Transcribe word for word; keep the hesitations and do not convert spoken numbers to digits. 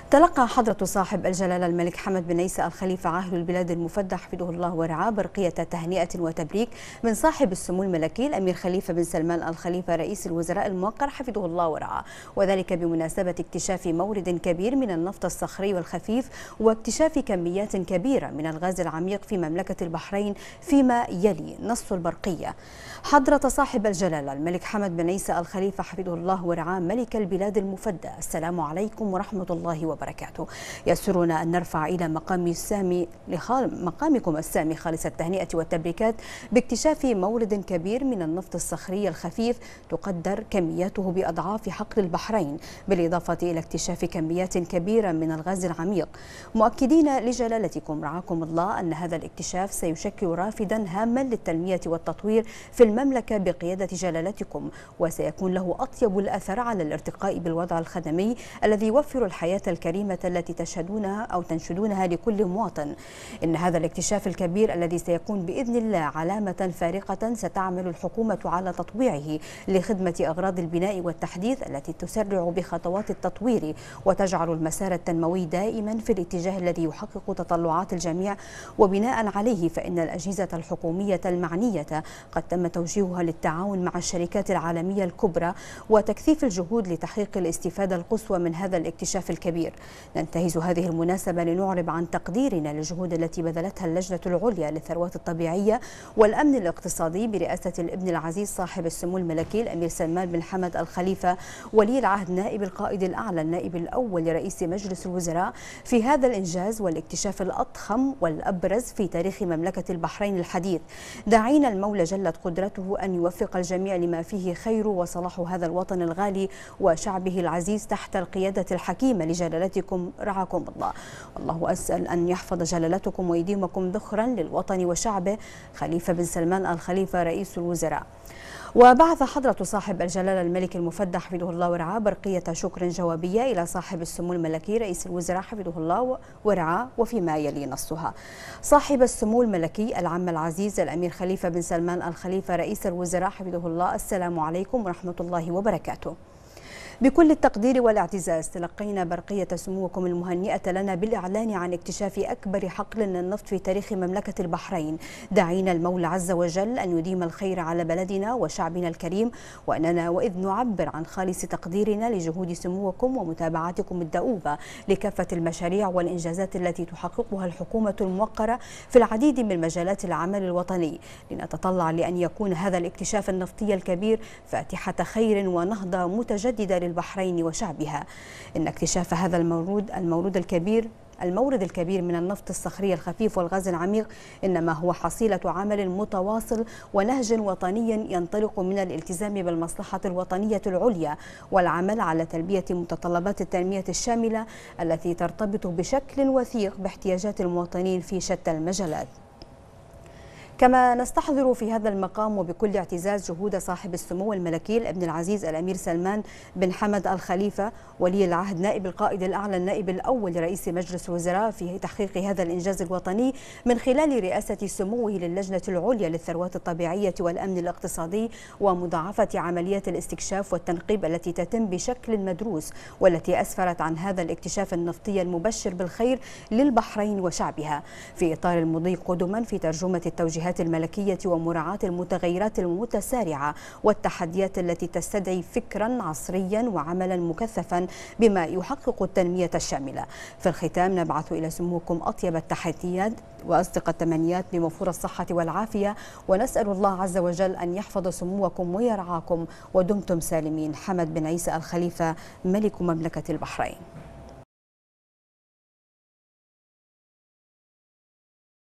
تلقى حضرة صاحب الجلالة الملك حمد بن عيسى الخليفة عاهل البلاد المفدى حفظه الله ورعاه برقية تهنئة وتبريك من صاحب السمو الملكي الأمير خليفة بن سلمان الخليفة رئيس الوزراء الموقر حفظه الله ورعاه، وذلك بمناسبة اكتشاف مورد كبير من النفط الصخري والخفيف واكتشاف كميات كبيرة من الغاز العميق في مملكة البحرين فيما يلي نص البرقية. حضرة صاحب الجلالة الملك حمد بن عيسى الخليفة حفظه الله ورعاه ملك البلاد المفدى، السلام عليكم ورحمة الله وبركاته. يسرنا أن نرفع إلى مقام السامي مقامكم السامي خالص التهنئة والتبريكات باكتشاف مورد كبير من النفط الصخري الخفيف تقدر كمياته بأضعاف حقل البحرين، بالإضافة إلى اكتشاف كميات كبيرة من الغاز العميق، مؤكدين لجلالتكم رعاكم الله أن هذا الاكتشاف سيشكل رافدا هاما للتنمية والتطوير في المملكة بقيادة جلالتكم، وسيكون له أطيب الأثر على الارتقاء بالوضع الخدمي الذي يوفر الحياة الكريمة التي تشهدونها أو تنشدونها لكل مواطن. إن هذا الاكتشاف الكبير الذي سيكون بإذن الله علامة فارقة ستعمل الحكومة على تطويعه لخدمة أغراض البناء والتحديث التي تسرع بخطوات التطوير وتجعل المسار التنموي دائما في الاتجاه الذي يحقق تطلعات الجميع، وبناء عليه فإن الأجهزة الحكومية المعنية قد تم توجيهها للتعاون مع الشركات العالمية الكبرى وتكثيف الجهود لتحقيق الاستفادة القصوى من هذا الاكتشاف الكبير. ننتهز هذه المناسبة لنعرب عن تقديرنا للجهود التي بذلتها اللجنة العليا للثروات الطبيعية والأمن الاقتصادي برئاسة الابن العزيز صاحب السمو الملكي الأمير سلمان بن حمد الخليفة ولي العهد نائب القائد الأعلى النائب الأول لرئيس مجلس الوزراء في هذا الإنجاز والاكتشاف الأضخم والأبرز في تاريخ مملكة البحرين الحديث، داعين المولى جلت قدرته أن يوفق الجميع لما فيه خير وصلاح هذا الوطن الغالي وشعبه العزيز تحت القيادة الحكيمة لجلالتكم رعاكم الله. والله أسأل أن يحفظ جلالتكم ويديمكم ذخرا للوطن وشعبه. خليفة بن سلمان الخليفة رئيس الوزراء. وبعث حضرة صاحب الجلالة الملك المفدى حفظه الله ورعاه برقية شكر جوابية إلى صاحب السمو الملكي رئيس الوزراء حفظه الله ورعاه، وفيما يلي نصها: صاحب السمو الملكي العم العزيز الأمير خليفة بن سلمان الخليفة رئيس الوزراء حفظه الله، السلام عليكم ورحمة الله وبركاته. بكل التقدير والاعتزاز تلقينا برقية سموكم المهنئة لنا بالإعلان عن اكتشاف أكبر حقل للنفط في تاريخ مملكة البحرين، داعين المولى عز وجل أن يديم الخير على بلدنا وشعبنا الكريم، وأننا وإذ نعبر عن خالص تقديرنا لجهود سموكم ومتابعتكم الدؤوبة لكافة المشاريع والإنجازات التي تحققها الحكومة الموقرة في العديد من مجالات العمل الوطني، لنتطلع لأن يكون هذا الاكتشاف النفطي الكبير فاتحة خير ونهضة متجددة البحرين وشعبها. إن اكتشاف هذا المورود المورود الكبير المورد الكبير من النفط الصخري الخفيف والغاز العميق إنما هو حصيلة عمل متواصل ونهج وطني ينطلق من الالتزام بالمصلحة الوطنية العليا والعمل على تلبية متطلبات التنمية الشاملة التي ترتبط بشكل وثيق باحتياجات المواطنين في شتى المجالات. كما نستحضر في هذا المقام وبكل اعتزاز جهود صاحب السمو الملكي الابن العزيز الأمير سلمان بن حمد الخليفة ولي العهد نائب القائد الأعلى النائب الأول لرئيس مجلس الوزراء في تحقيق هذا الإنجاز الوطني من خلال رئاسة سموه للجنة العليا للثروات الطبيعية والأمن الاقتصادي ومضاعفة عمليات الاستكشاف والتنقيب التي تتم بشكل مدروس والتي أسفرت عن هذا الاكتشاف النفطي المبشر بالخير للبحرين وشعبها، في إطار المضي قدما في ترجمة التوجيهات الملكية ومراعاة المتغيرات المتسارعة والتحديات التي تستدعي فكرا عصريا وعملا مكثفا بما يحقق التنمية الشاملة. في الختام نبعث إلى سموكم أطيب التحيات وأصدق التمنيات بموفور الصحة والعافية، ونسأل الله عز وجل أن يحفظ سموكم ويرعاكم ودمتم سالمين. حمد بن عيسى الخليفة ملك مملكة البحرين.